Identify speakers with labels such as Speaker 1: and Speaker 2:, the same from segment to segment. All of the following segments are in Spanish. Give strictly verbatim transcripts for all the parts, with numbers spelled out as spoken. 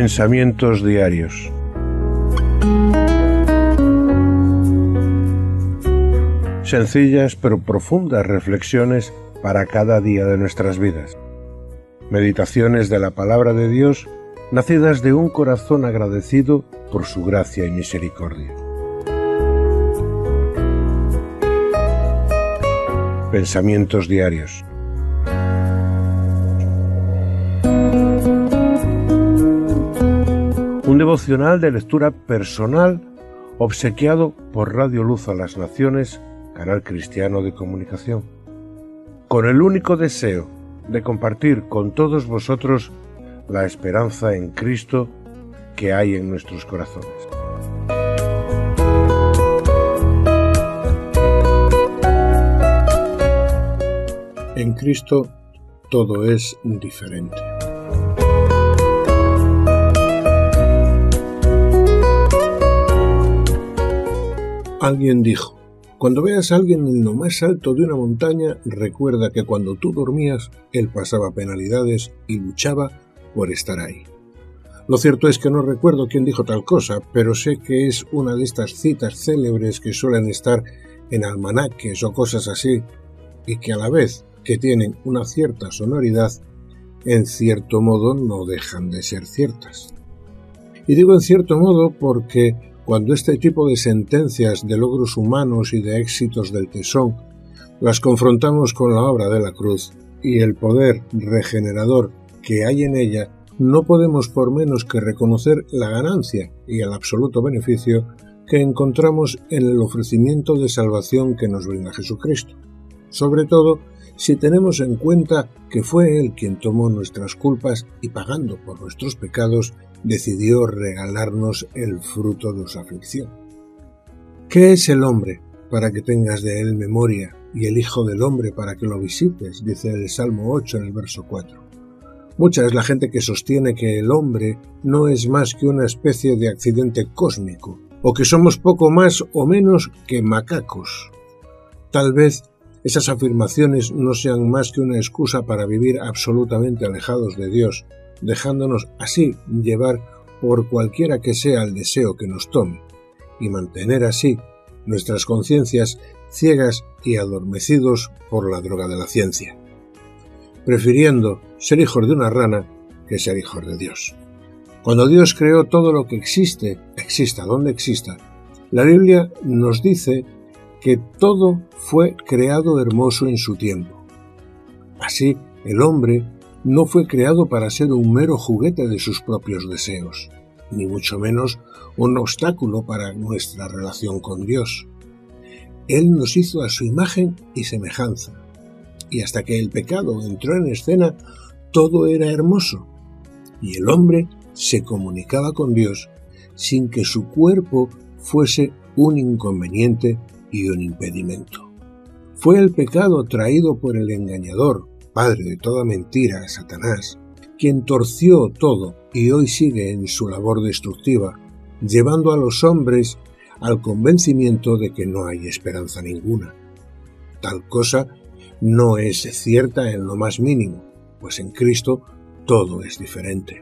Speaker 1: Pensamientos diarios. Sencillas pero profundas reflexiones para cada día de nuestras vidas. Meditaciones de la palabra de Dios, nacidas de un corazón agradecido por su gracia y misericordia. Pensamientos diarios. Un devocional de lectura personal obsequiado por Radio Luz a las Naciones, canal cristiano de comunicación, con el único deseo de compartir con todos vosotros la esperanza en Cristo que hay en nuestros corazones. En Cristo todo es diferente. Alguien dijo: cuando veas a alguien en lo más alto de una montaña, recuerda que cuando tú dormías, él pasaba penalidades y luchaba por estar ahí. Lo cierto es que no recuerdo quién dijo tal cosa, pero sé que es una de estas citas célebres que suelen estar en almanaques o cosas así, y que a la vez que tienen una cierta sonoridad, en cierto modo no dejan de ser ciertas. Y digo en cierto modo porque cuando este tipo de sentencias de logros humanos y de éxitos del tesón las confrontamos con la obra de la cruz y el poder regenerador que hay en ella, no podemos por menos que reconocer la ganancia y el absoluto beneficio que encontramos en el ofrecimiento de salvación que nos brinda Jesucristo, sobre todo si tenemos en cuenta que fue Él quien tomó nuestras culpas y, pagando por nuestros pecados, decidió regalarnos el fruto de su aflicción. ¿Qué es el hombre para que tengas de él memoria, y el Hijo del Hombre para que lo visites?, dice el Salmo ocho en el verso cuatro. Mucha es la gente que sostiene que el hombre no es más que una especie de accidente cósmico, o que somos poco más o menos que macacos. Tal vez esas afirmaciones no sean más que una excusa para vivir absolutamente alejados de Dios, dejándonos así llevar por cualquiera que sea el deseo que nos tome, y mantener así nuestras conciencias ciegas y adormecidos por la droga de la ciencia, prefiriendo ser hijos de una rana que ser hijos de Dios. Cuando Dios creó todo lo que existe, exista donde exista, la Biblia nos dice que todo fue creado hermoso en su tiempo. Así, el hombre no fue creado para ser un mero juguete de sus propios deseos, ni mucho menos un obstáculo para nuestra relación con Dios. Él nos hizo a su imagen y semejanza, y hasta que el pecado entró en escena, todo era hermoso, y el hombre se comunicaba con Dios sin que su cuerpo fuese un inconveniente y un impedimento. Fue el pecado traído por el engañador, padre de toda mentira, Satanás, quien torció todo y hoy sigue en su labor destructiva, llevando a los hombres al convencimiento de que no hay esperanza ninguna. Tal cosa no es cierta en lo más mínimo, pues en Cristo todo es diferente.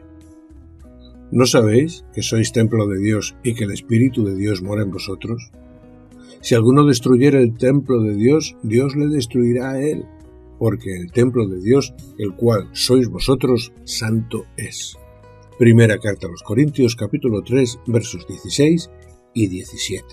Speaker 1: ¿No sabéis que sois templo de Dios y que el Espíritu de Dios mora en vosotros? Si alguno destruyera el templo de Dios, Dios le destruirá a él, porque el templo de Dios, el cual sois vosotros, santo es. Primera carta a los Corintios, capítulo tres, versos dieciséis y diecisiete.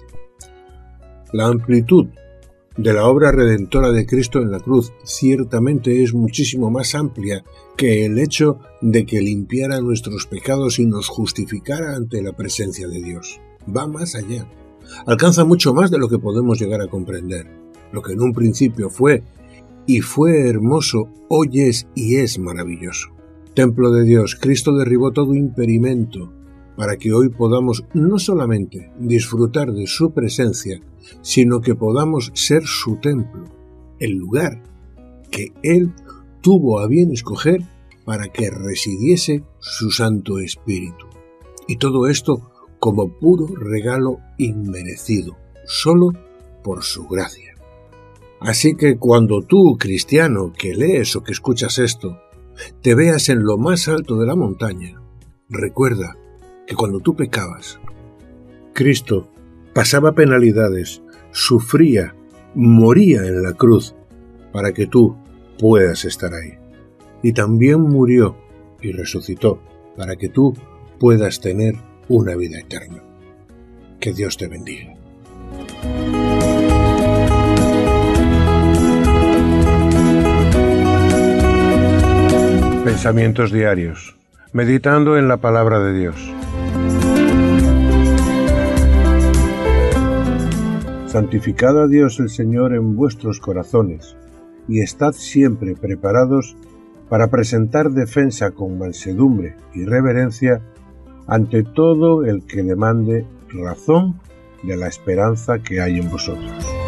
Speaker 1: La amplitud de la obra redentora de Cristo en la cruz ciertamente es muchísimo más amplia que el hecho de que limpiara nuestros pecados y nos justificara ante la presencia de Dios. Va más allá. Alcanza mucho más de lo que podemos llegar a comprender. Lo que en un principio fue y fue hermoso, hoy es y es maravilloso. Templo de Dios, Cristo derribó todo impedimento para que hoy podamos no solamente disfrutar de su presencia, sino que podamos ser su templo, el lugar que Él tuvo a bien escoger para que residiese su Santo Espíritu. Y todo esto como puro regalo inmerecido, solo por su gracia. Así que cuando tú, cristiano, que lees o que escuchas esto, te veas en lo más alto de la montaña, recuerda que cuando tú pecabas, Cristo pasaba penalidades, sufría, moría en la cruz para que tú puedas estar ahí. Y también murió y resucitó para que tú puedas tener una vida eterna. Que Dios te bendiga. Pensamientos diarios, meditando en la palabra de Dios. Santificad a Dios el Señor en vuestros corazones, y estad siempre preparados para presentar defensa con mansedumbre y reverencia ante todo el que demande razón de la esperanza que hay en vosotros.